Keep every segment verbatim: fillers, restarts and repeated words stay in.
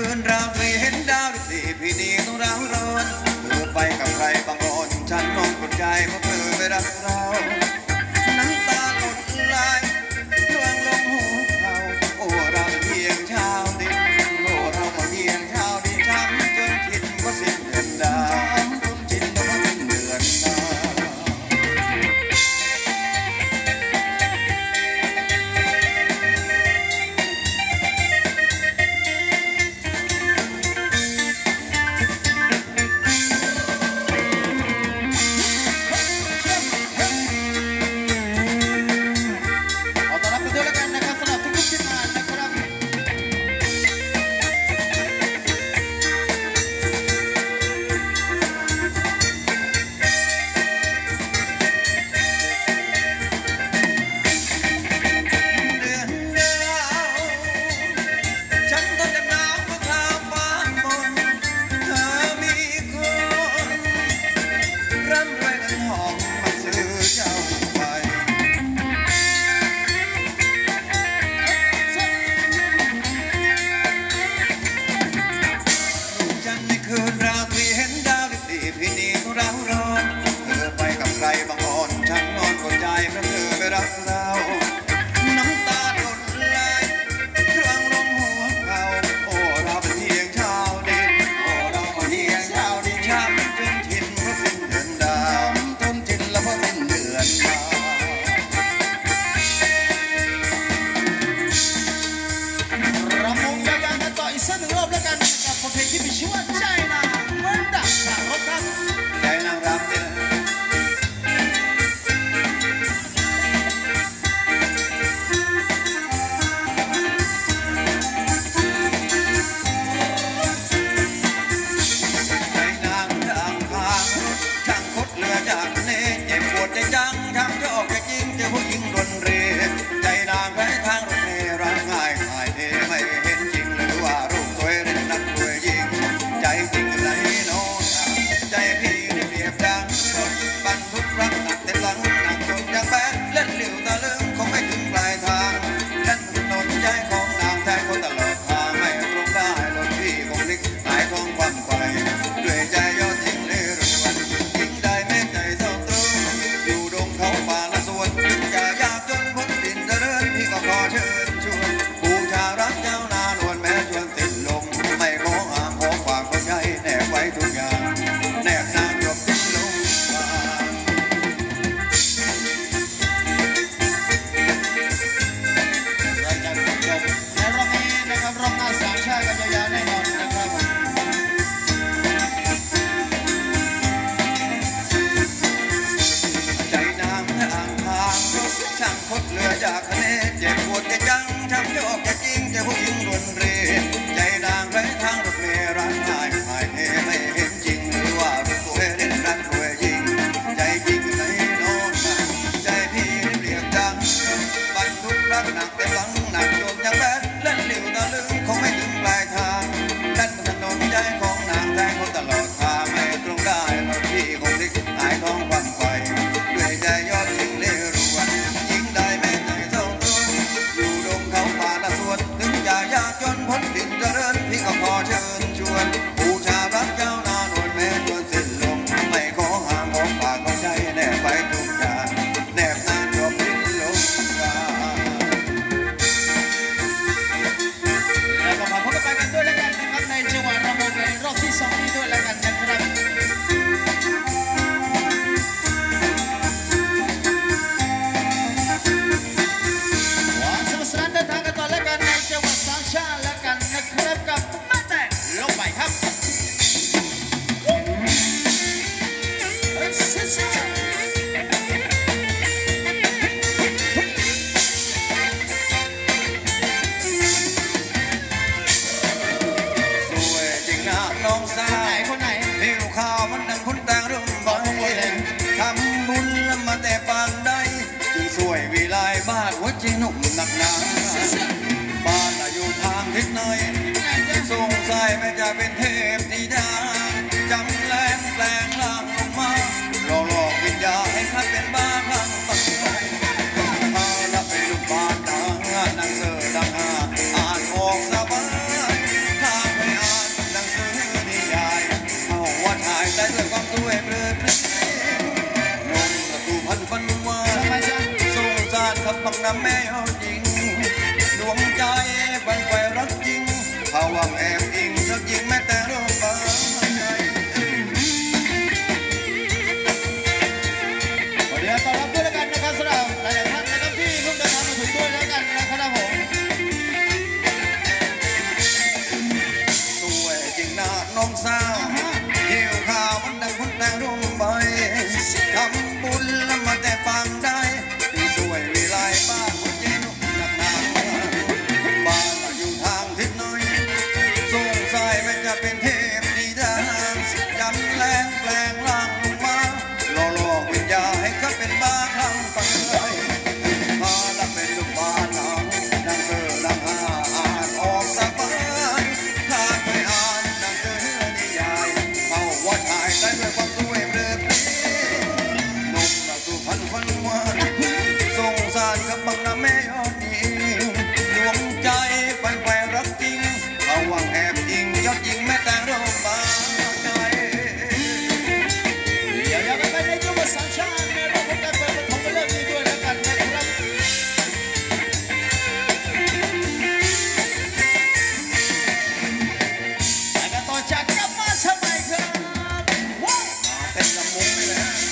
นเราเคยเห็นดาวดีพี่ดีต้องเราร้อนเธอไปกับใครบางคนฉันนอนกดใจเพราะเธอไม่รักเราน้ำตาหล่นไหลร่วงลงหัวเขาโอ้เราเพียงชาวดินโอ้เราเพียงชาวดินช้ำจนคิดว่าสิ้นเดือนดาวจิตต้องสิ้นเดือนดาวและกันนะครับบังน้ำแม่ยอดหญิงดวงใจฝันไฟรักจริงภาวังแอบอิงสักยิงแม้แต่รูปบ้านใจขอเดี๋ยวต้อนรับด้วยแล้วกันนะครับสำหรับหลายๆท่านนะครับที่ร่วมเดินทางมาถึงด้วยแล้วกันนะครับผมสวยจริงนะน้องสาวเกี่ยวข้าวมันดังคนแต่งรุ่งใบทำบุญแล้วมาแต่ฟังได้ที่สวยวิไลบ้านคนเจนุหนักหนาบ้านอยู่ทางทิศน้อยสงสัยมันจะเป็นเทพดีดาจำแรงแปลงร่างลงมาหล่อหลอกวิญญาให้เขาเป็นบ้าคลั่งไปมาดังเป็นลูกบ้านหนังดังเกิดดังหาอ่านออกสบายถ้าเคยอ่านดังเจอเนื้อนิยายเอาวัดหายได้ด้วยความสวยเรือปีนมเราสู่พันวันวานสงสารกับบังน้ำแม่ยอดหญิงดวงใจไฟไฟรักจริงเอาหวังแอบยิงยอดยิงแม่แต่ร่มบ้าใจเดี๋ยวอย่าไปไปในยุคสังชาติในเราพบกันเปิดปฐมฤกษ์นี้ด้วยแล้วกันนะครับไปกันต่อจากกลับมาสมัยครับว้าวเป็นลำมุงเลยนะ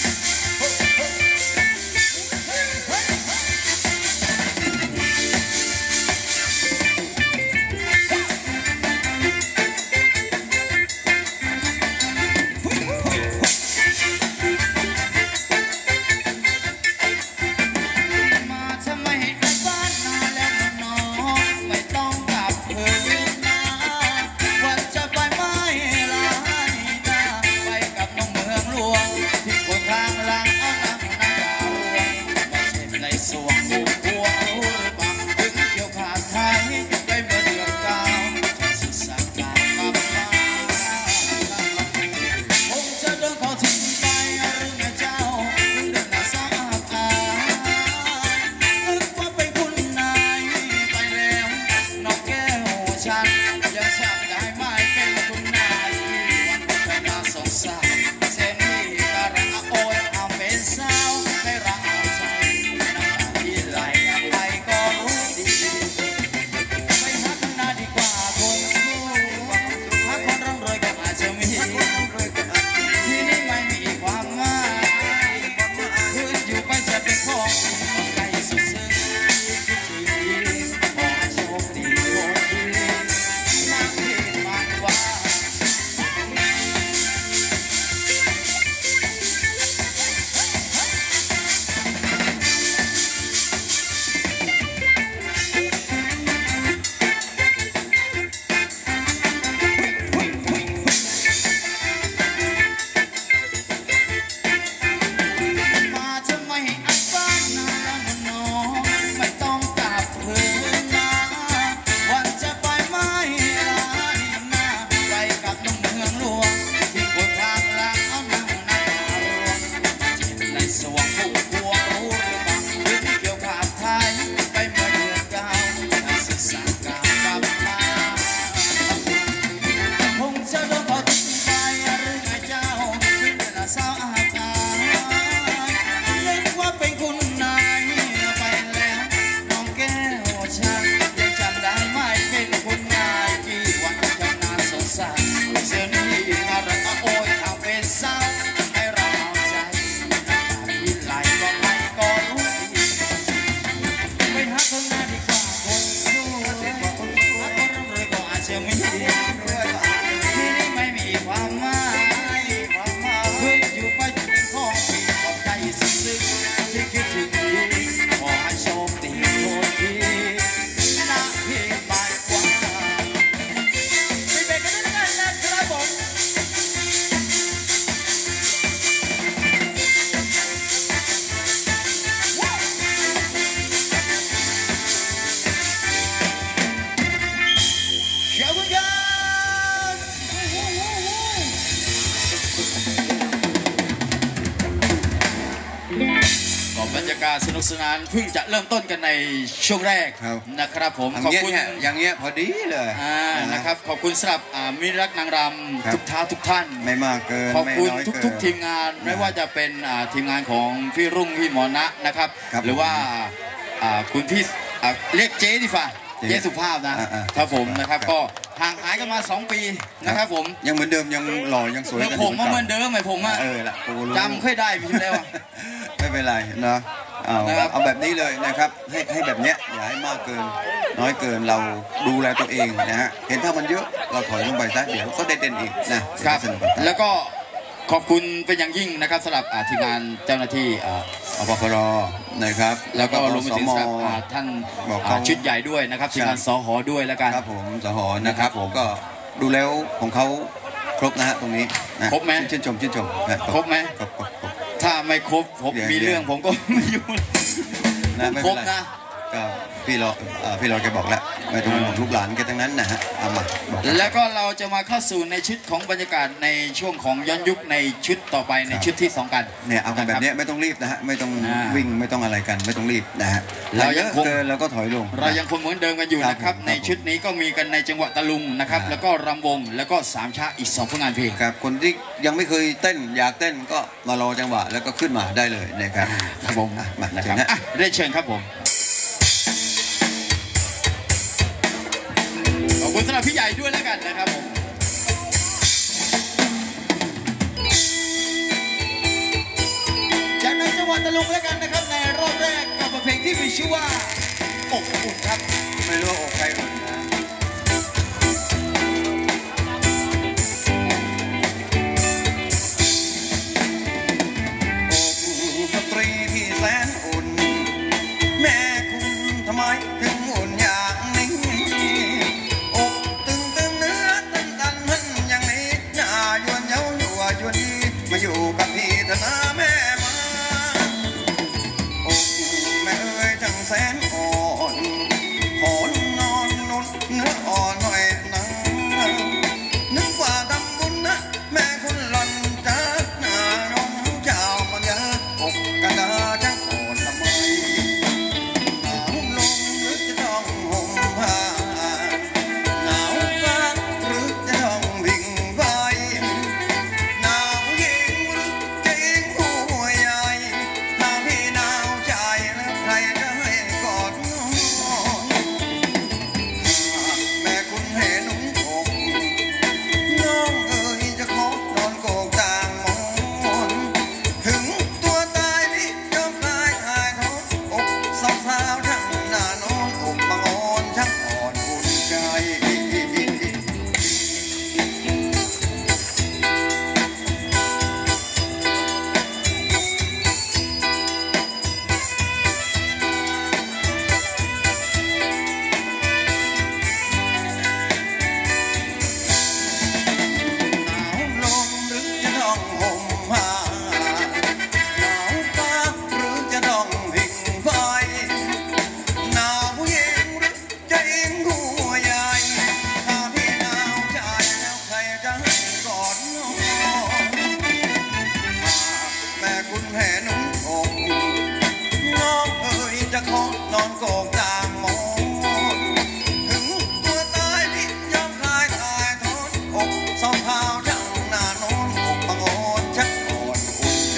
บรรยากาศสนุกสนานเพิ่งจะเริ่มต้นกันในช่วงแรกนะครับผมขอบคุณอย่างเงี้ยพอดีเลยนะครับขอบคุณสำหรับมิตรรักนางรำทุกท่าทุกท่านไม่มากเกินขอบคุณทุกๆทีมงานไม่ว่าจะเป็นทีมงานของพี่รุ่งพี่หมอนะนะครับหรือว่าอ่าคุณพี่อ่าเรียกเจ๊ดีฝ่าเจ๊สุภาพนะครับผมนะครับก็ห่างหายกันมาสองปีนะครับผมยังเหมือนเดิมยังหล่อยังสวยกันผมมาเหมือนเดิมไหมผมอ่ะเออละจำค่อยได้พี่ชูแล้วไม่เป็นไรนะเอาเอาแบบนี้เลยนะครับให้ให้แบบเนี้ยอย่าให้มากเกินน้อยเกินเราดูแลตัวเองนะฮะเห็นถ้ามันเยอะเราถอยลงไปซะเดี๋ยวก็ได้เด่นอีกนะครับแล้วก็ขอบคุณเป็นอย่างยิ่งนะครับสำหรับทีมงานเจ้าหน้าที่อปพรนะครับแล้วก็รวมไปถึงท่านชุดใหญ่ด้วยนะครับทีมงานสหด้วยแล้วกันครับผมสหนะครับผมก็ดูแล้วของเขาครบนะฮะตรงนี้ครบไหมชื่นชมชื่นชมครบไหมครบครบถ้าไม่ครบผมมีเรื่องผมก็ไม่อยู่นะไม่ครบนะก็พี่รอพี่รอแกบอกแล้วไม่ต้องห่วงลูกหลานแกทั้งนั้นนะฮะเอามาแล้วก็เราจะมาเข้าสู่ในชุดของบรรยากาศในช่วงของย้อนยุคในชุดต่อไปในชุดที่สองกันเนี่ยเอากันแบบนี้ไม่ต้องรีบนะฮะไม่ต้องวิ่งไม่ต้องอะไรกันไม่ต้องรีบนะฮะเรายังคงแล้วก็ถอยลงเรายังคงเหมือนเดิมกันอยู่นะครับในชุดนี้ก็มีกันในจังหวะตะลุงนะครับแล้วก็รำวงแล้วก็สามชาอีกสองผลงานเพลงครับคนที่ยังไม่เคยเต้นอยากเต้นก็มารอจังหวะแล้วก็ขึ้นมาได้เลยนะครับครับผมมานะครับเรียนเชิญครับผมขอบคุณสำหรับพี่ใหญ่ด้วยแล้วกันนะครับผมจากในจังหวัดตะลุงแล้วกันนะครับในรอบแรกกับบทเพลงที่มีชื่อว่าอกอุ่นครับไม่รู้ว่าอกใครอุ่นนะอกสตรีที่แสนอุ่นแม่คุณทำไมถึงอุ่นอย่างนี้มาอยู่กับพี่เถอะนะแม่มาอกแม่เอ้ยทั้งแสนอ่อนขอนอนนุ่นเนื้ออ่อนหน่อยนะนึกว่าทำบุญนะแม่คุณหล่อนจากหน้าน้องเจ้ามันเยอะอกกันดาจังอ่อนทำไมหนาวลมหรือจะต้องห่มผ้าหนาวฟ้าหรือจะต้องวิ่งไปนอนโกงตามมองถึงตัวตายที่ยอมคลายตายทนอกสองเท้าจังหน้าโน้นอกบังโอนชักอ่อนอุ่นใจ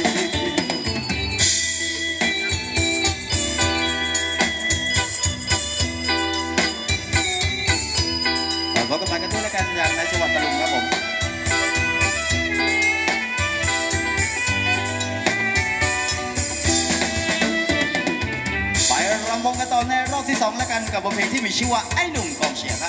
ขอพบกันไปกันด้วยแล้วกันอย่างในจังหวัดตะลุงครับผมรำวงกันต่อในรอบที่สองแล้วกันกับบทเพลงที่มีชื่อว่าไอ้หนุ่มกองเชียร์ครับ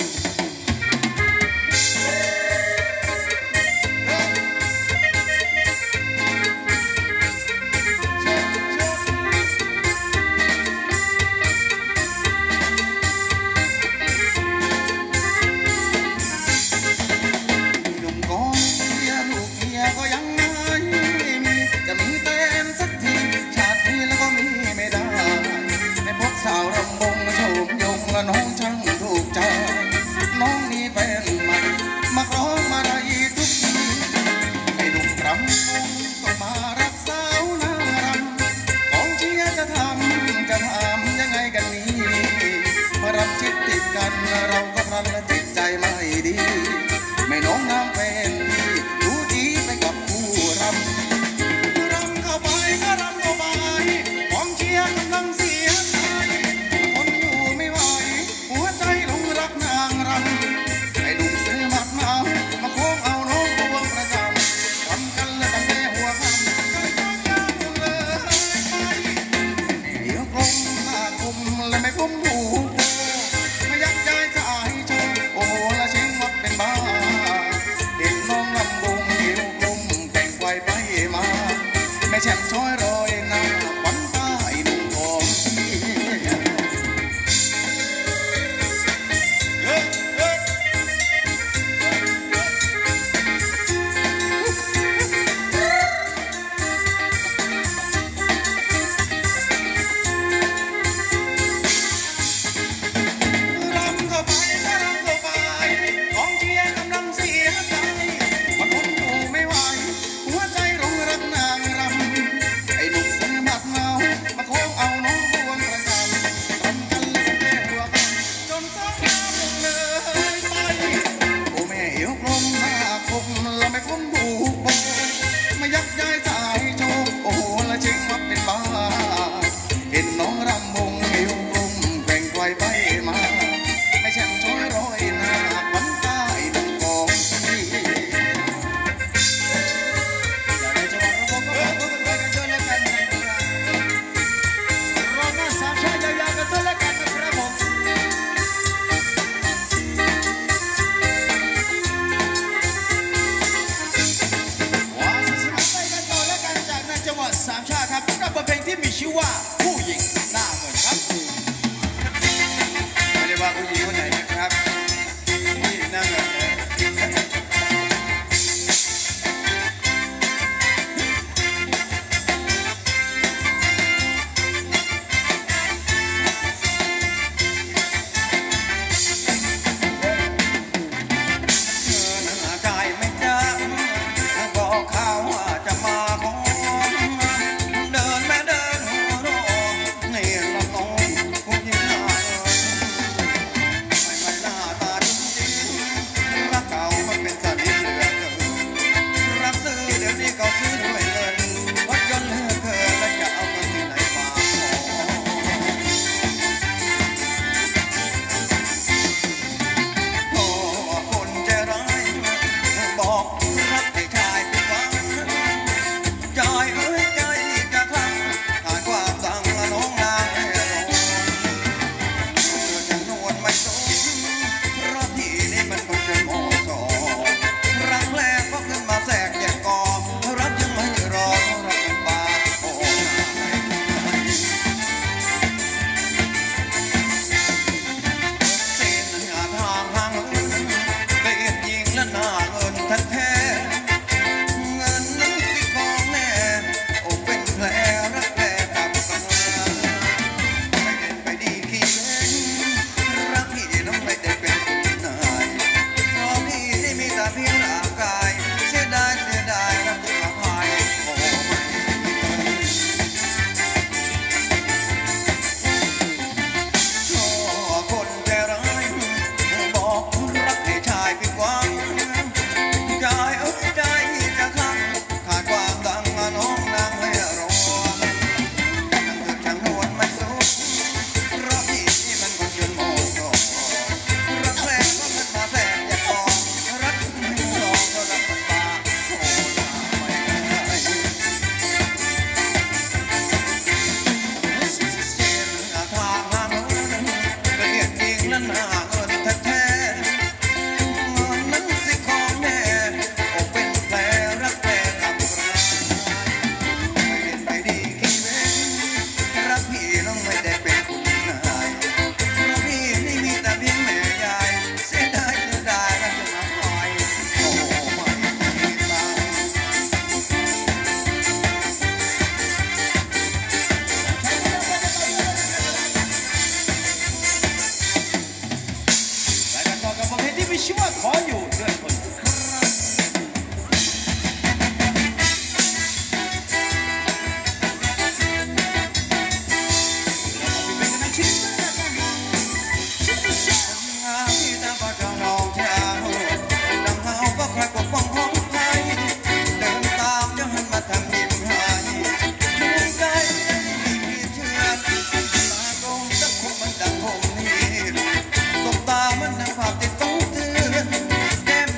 หนุ่มกองเชียร์ลูกเมียก็ยังไม่มีจะมีแฟนสักทีชาตินี้แล้วก็มีไม่ได้พบสาวรำวงโฉมยงและน้องช่างถูกใจน้องมีแฟนใหม่มาขอมาไรทุกทีไอ้หนุ่มรำวงต้องมารักสาวนางรำของเชียร์จะทำจะทำยังไงกันนี้เมื่อรำชิดติดกันเราก็พลันจิตใจไม่ดีไม่น้องน้ำแฟนพี่ดูดีไปกับผู้รำรำเข้าไปก็รำเข้าไปของเชียร์กำลังเสียว่าผู้หญิงคนไหนนะครับที่นั่งกันชื่อว่าขออยู่ด้วยคนมันดังภาพติดต้องเตือนแก้ม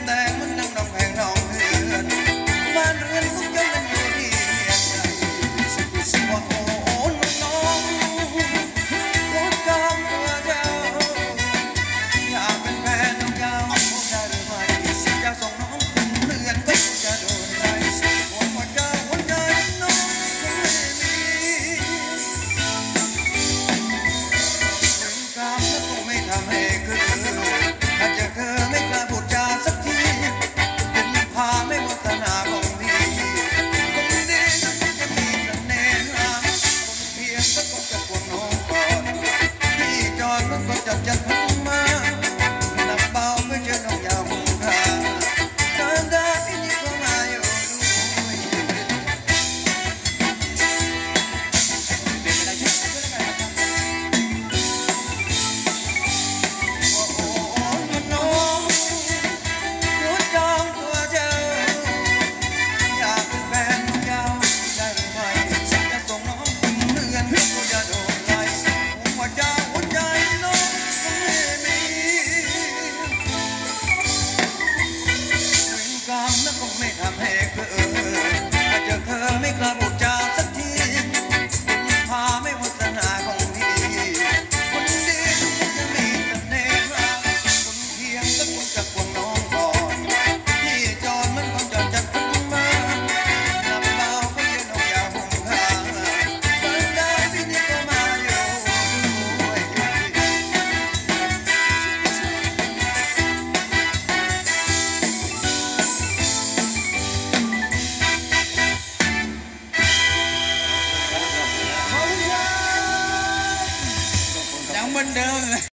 เดิม